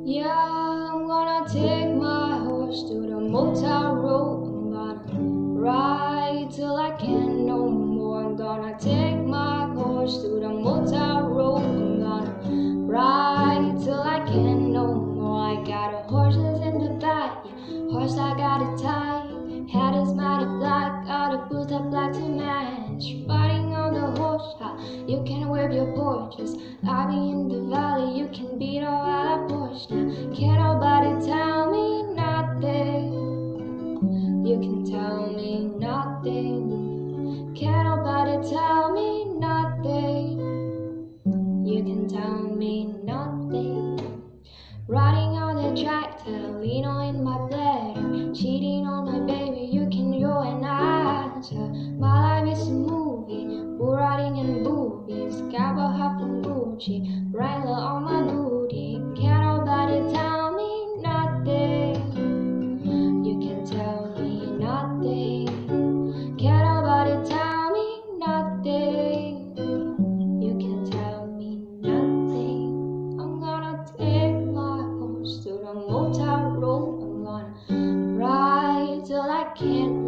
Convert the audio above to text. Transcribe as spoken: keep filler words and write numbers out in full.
Yeah, I'm gonna take my horse to the motel road. I'm gonna ride till I can't no more. I'm gonna take my horse to the motel road. I'm gonna ride till I can't no more. I got a horses in the back, yeah, horse I got it tied. Head is matted black, got a boots that black to match. Riding on the horse, ha, you can whip your porches. I be in the valley, you can beat all that Porsche. Now, can't nobody tell me nothing. You can tell me nothing. Can't nobody tell me nothing. You can tell me nothing. Riding on the tractor, lean on my bladder, cheating on my baby, you can go and ask her. My life is a movie, bull riding and boobies, cowboy hat from Gucci, Wrangler on my booty. Can't nobody tell me nothing. You can tell me nothing. Can't nobody tell me nothing. You can tell me nothing. I'm gonna take my horse to the motel road. I'm gonna ride till I can't